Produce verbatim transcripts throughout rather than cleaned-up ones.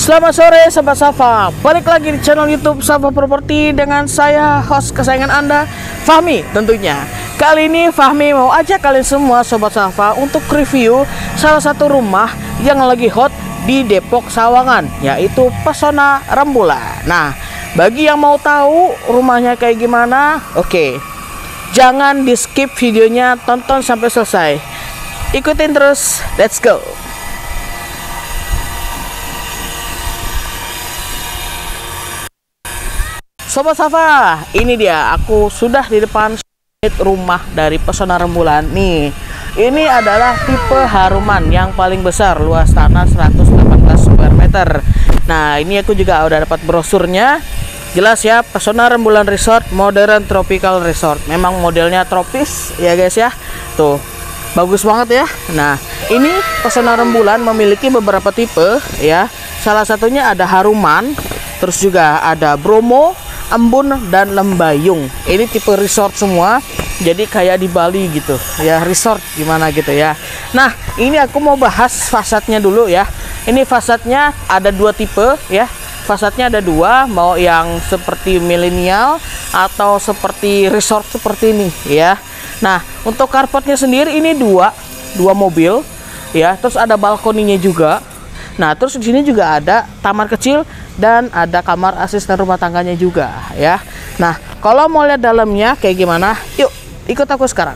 Selamat sore Sobat Safa, balik lagi di channel YouTube Safa Property dengan saya, host kesayangan Anda, Fahmi tentunya. Kali ini Fahmi mau ajak kalian semua Sobat Safa untuk review salah satu rumah yang lagi hot di Depok Sawangan, yaitu Pesona Rembulan. Nah, bagi yang mau tahu rumahnya kayak gimana, oke, jangan di skip videonya, tonton sampai selesai. Ikutin terus, let's go. Sobat Safa, ini dia, aku sudah di depan rumah dari Pesona Rembulan. Nih, ini adalah tipe Haruman yang paling besar, luas tanah seratus delapan belas square meter. Nah, ini aku juga udah dapat brosurnya. Jelas ya, Pesona Rembulan Resort Modern Tropical Resort. Memang modelnya tropis ya guys ya. Tuh, bagus banget ya. Nah, ini Pesona Rembulan memiliki beberapa tipe ya. Salah satunya ada Haruman, terus juga ada Bromo, Embun, dan Lembayung. Ini tipe resort semua, jadi kayak di Bali gitu ya, resort gimana gitu ya. Nah, ini aku mau bahas fasadnya dulu ya. Ini fasadnya ada dua tipe ya. Fasadnya ada dua, mau yang seperti milenial atau seperti resort seperti ini ya. Nah, untuk carportnya sendiri ini dua dua mobil ya, terus ada balkoninya juga. Nah, terus di sini juga ada taman kecil dan ada kamar asisten rumah tangganya juga ya. Nah, kalau mau lihat dalamnya kayak gimana, yuk ikut aku sekarang.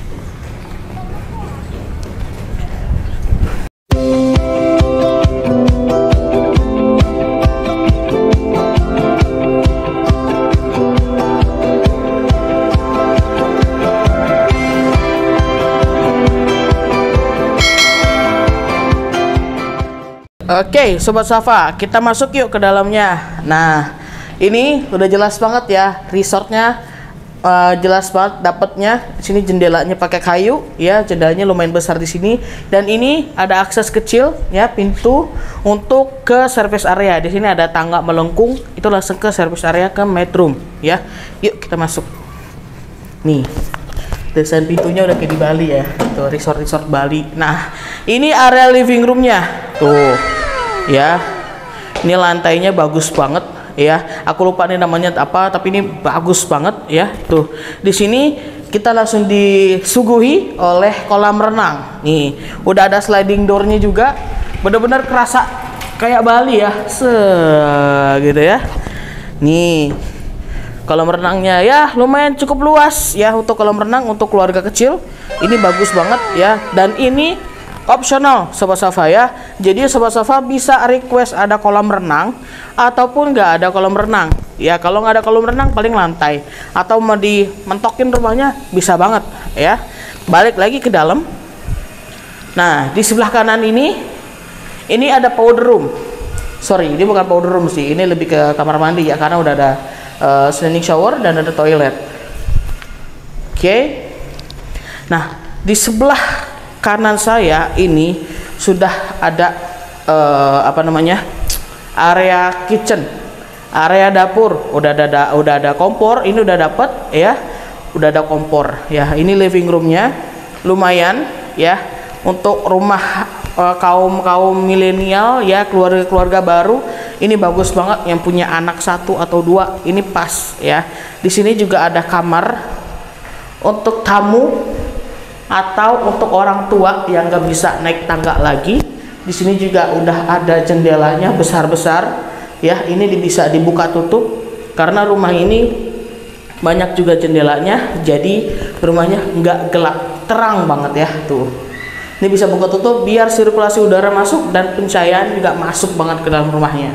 Oke, Sobat Safa, kita masuk yuk ke dalamnya. Nah, ini udah jelas banget ya, resortnya uh, jelas banget dapatnya. Sini jendelanya pakai kayu ya, jendelanya lumayan besar di sini. Dan ini ada akses kecil ya, pintu untuk ke service area. Di sini ada tangga melengkung, itu langsung ke service area ke bedroom ya. Yuk kita masuk. Nih, desain pintunya udah kayak di Bali ya, tuh resort-resort Bali. Nah, ini area living roomnya tuh ya. Ini lantainya bagus banget ya, aku lupa nih namanya apa, tapi ini bagus banget ya. Tuh, di sini kita langsung disuguhi oleh kolam renang. Nih, udah ada sliding doornya juga, bener-bener kerasa kayak Bali ya, se gitu ya. Nih, kolam renangnya ya lumayan cukup luas ya untuk kolam renang untuk keluarga kecil. Ini bagus banget ya, dan ini opsional Sobat Safa ya. Jadi Sobat Safa bisa request ada kolam renang ataupun nggak ada kolam renang ya. Kalau nggak ada kolam renang paling lantai, atau mau dimentokin rumahnya bisa banget ya. Balik lagi ke dalam. Nah, di sebelah kanan ini ini ada powder room. Sorry, ini bukan powder room sih, ini lebih ke kamar mandi ya, karena udah ada uh, standing shower dan ada toilet. Oke okay. Nah, di sebelah kanan saya ini sudah ada uh, apa namanya, area kitchen, area dapur. Udah ada udah ada kompor, ini udah dapet ya, udah ada kompor ya. Ini living roomnya lumayan ya untuk rumah uh, kaum kaum milenial ya, keluarga-keluarga baru. Ini bagus banget, yang punya anak satu atau dua ini pas ya. Di sini juga ada kamar untuk tamu atau untuk orang tua yang nggak bisa naik tangga lagi. Di sini juga udah ada jendelanya besar-besar ya. Ini bisa dibuka tutup karena rumah ini banyak juga jendelanya, jadi rumahnya nggak gelap, terang banget ya. Tuh, ini bisa buka tutup biar sirkulasi udara masuk dan pencahayaan juga masuk banget ke dalam rumahnya.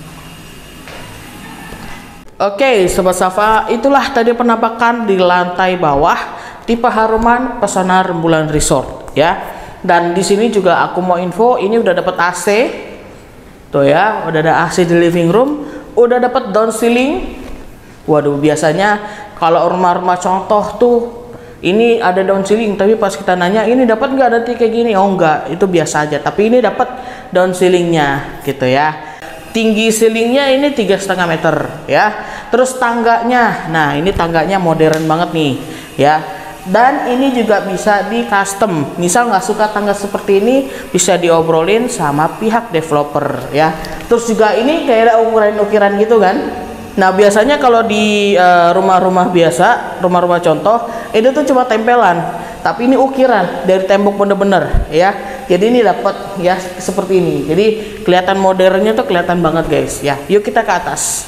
Oke, Sobat Safa, itulah tadi penampakan di lantai bawah tipe Haruman Pesona Rembulan Resort ya. Dan di sini juga aku mau info, ini udah dapat A C tuh ya, udah ada A C di living room, udah dapat down ceiling. Waduh, biasanya kalau rumah-rumah contoh tuh ini ada down ceiling, tapi pas kita nanya ini dapat nggak nanti kayak gini, oh enggak, itu biasa aja. Tapi ini dapat down ceilingnya gitu ya. Tinggi ceilingnya ini tiga setengah meter ya. Terus tangganya, nah ini tangganya modern banget nih ya. Dan ini juga bisa di custom. Misal nggak suka tangga seperti ini, bisa diobrolin sama pihak developer ya. Terus juga ini kayak ada ukuran-ukuran gitu kan. Nah biasanya kalau di rumah-rumah uh, biasa, rumah-rumah contoh, itu tuh cuma tempelan. Tapi ini ukiran dari tembok bener-bener ya. Jadi ini dapat ya seperti ini. Jadi kelihatan modernnya tuh kelihatan banget guys ya. Yuk kita ke atas.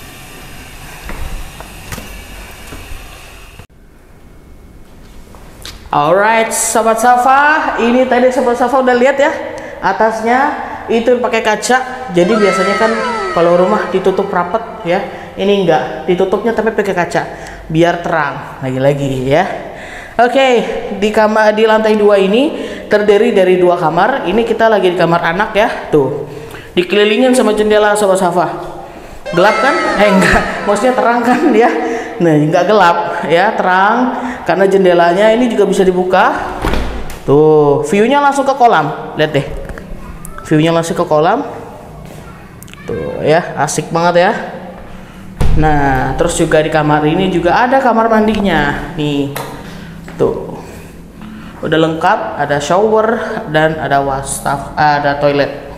Alright, Sobat Safa, ini tadi Sobat Safa udah lihat ya, atasnya itu pakai kaca. Jadi biasanya kan kalau rumah ditutup rapet ya, ini enggak, ditutupnya tapi pakai kaca, biar terang. Lagi-lagi ya. Oke, di kamar di lantai dua ini terdiri dari dua kamar. Ini kita lagi di kamar anak ya, tuh. Dikelilingin sama jendela Sobat Safa. Gelap kan? Eh enggak, maksudnya terang kan ya. Nah, enggak gelap ya, terang karena jendelanya ini juga bisa dibuka. Tuh, view-nya langsung ke kolam. Lihat deh. View-nya langsung ke kolam. Tuh ya, asik banget ya. Nah, terus juga di kamar ini juga ada kamar mandinya. Nih. Tuh. Udah lengkap, ada shower dan ada wastaf, ada toilet.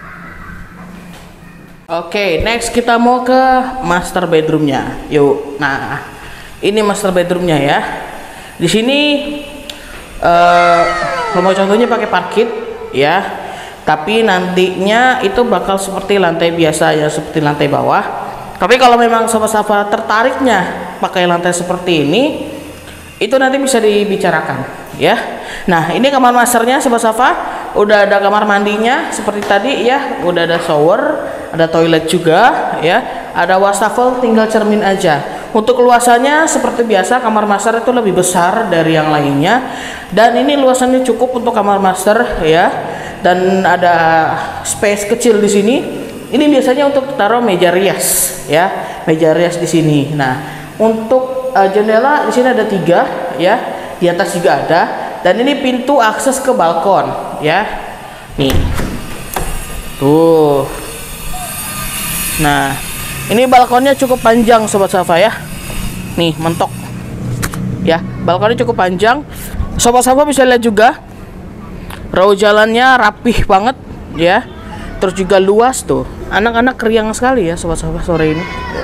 Oke, okay, next kita mau ke master bedroomnya. Yuk, nah ini master bedroomnya ya. Di sini uh, mau contohnya pakai parkit ya. Tapi nantinya itu bakal seperti lantai biasa ya, seperti lantai bawah. Tapi kalau memang Sobat Safa tertariknya pakai lantai seperti ini, itu nanti bisa dibicarakan ya. Nah ini kamar masternya Sobat Safa. Udah ada kamar mandinya seperti tadi ya, udah ada shower, ada toilet juga ya, ada wastafel, tinggal cermin aja. Untuk luasannya seperti biasa kamar master itu lebih besar dari yang lainnya, dan ini luasannya cukup untuk kamar master ya. Dan ada space kecil di sini. Ini biasanya untuk taruh meja rias ya, meja rias di sini. Nah untuk uh, jendela di sini ada tiga ya, di atas juga ada. Dan ini pintu akses ke balkon ya, nih tuh. Nah ini balkonnya cukup panjang Sobat Safa ya, nih mentok ya, balkonnya cukup panjang. Sobat Safa bisa lihat juga row jalannya rapih banget ya, terus juga luas tuh. Anak-anak riang sekali ya Sobat Safa sore ini.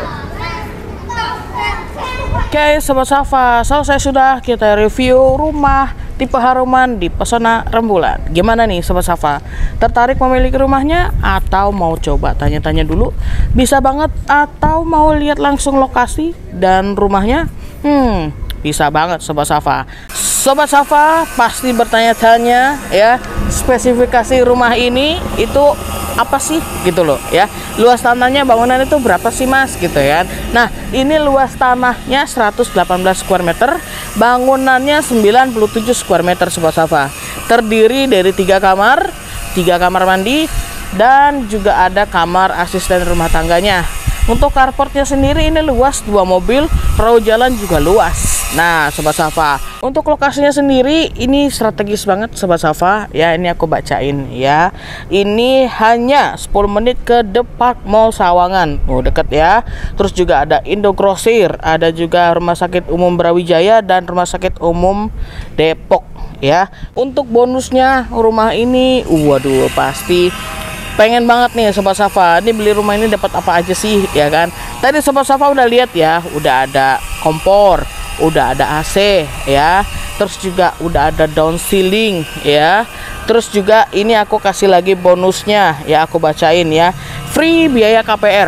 Oke okay, Sobat Safa, selesai sudah kita review rumah tipe Haruman di Pesona Rembulan. Gimana nih Sobat Safa? Tertarik memiliki rumahnya atau mau coba tanya-tanya dulu? Bisa banget, atau mau lihat langsung lokasi dan rumahnya? Hmm, bisa banget Sobat Safa. Sobat Safa pasti bertanya-tanya ya, spesifikasi rumah ini itu apa sih gitu loh ya. Luas tanahnya bangunan itu berapa sih Mas gitu ya. Nah ini luas tanahnya seratus delapan belas square meter, bangunannya sembilan puluh tujuh square meter Sobat Safa. Terdiri dari tiga kamar, tiga kamar mandi, dan juga ada kamar asisten rumah tangganya. Untuk carportnya sendiri ini luas, dua mobil, row jalan juga luas. Nah Sobat Safa, untuk lokasinya sendiri ini strategis banget Sobat Safa ya. Ini aku bacain ya, ini hanya sepuluh menit ke The Park Mall Sawangan. Oh deket ya. Terus juga ada Indogrosir, ada juga Rumah Sakit Umum Brawijaya dan Rumah Sakit Umum Depok ya. Untuk bonusnya rumah ini, waduh pasti pengen banget nih Sobat Safa. Ini beli rumah ini dapat apa aja sih ya kan? Tadi Sobat Safa udah lihat ya, udah ada kompor, udah ada A C ya, terus juga udah ada down ceiling ya. Terus juga ini aku kasih lagi bonusnya ya, aku bacain ya. Free biaya K P R,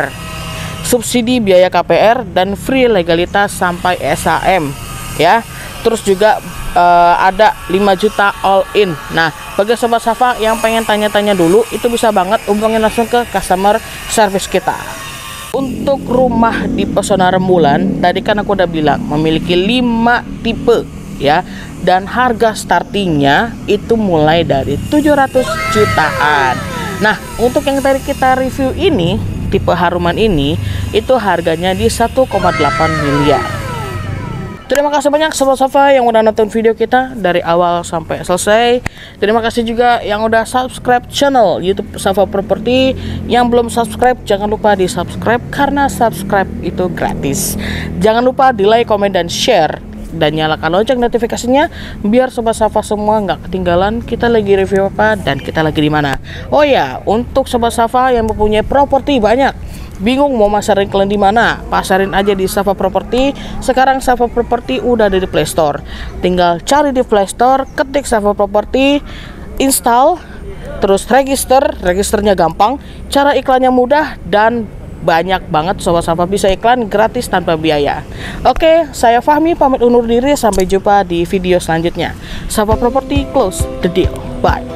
subsidi biaya K P R, dan free legalitas sampai S H M ya. Terus juga uh, ada lima juta all in. Nah bagi Sobat Safa yang pengen tanya-tanya dulu, itu bisa banget hubungin langsung ke customer service kita. Untuk rumah di Pesona Rembulan, tadi kan aku udah bilang memiliki lima tipe ya, dan harga startingnya itu mulai dari tujuh ratus jutaan. Nah untuk yang tadi kita review ini, tipe Haruman ini, itu harganya di satu koma delapan miliar. Terima kasih banyak Sobat Safa yang udah nonton video kita dari awal sampai selesai. Terima kasih juga yang udah subscribe channel YouTube Safa Property. Yang belum subscribe jangan lupa di subscribe, karena subscribe itu gratis. Jangan lupa di like, komen, dan share dan nyalakan lonceng notifikasinya biar Sobat Safa semua nggak ketinggalan kita lagi review apa dan kita lagi di mana. Oh ya, untuk Sobat Safa yang mempunyai properti banyak, bingung mau masarin kalian di mana? Pasarin aja di Safa Property. Sekarang Safa Property udah ada di Play Store. Tinggal cari di Play Store, ketik Safa Property, install, terus register. Registernya gampang, cara iklannya mudah dan banyak banget Sobat Safa bisa iklan gratis tanpa biaya. Oke, saya Fahmi pamit undur diri, sampai jumpa di video selanjutnya. Safa Property close the deal. Bye.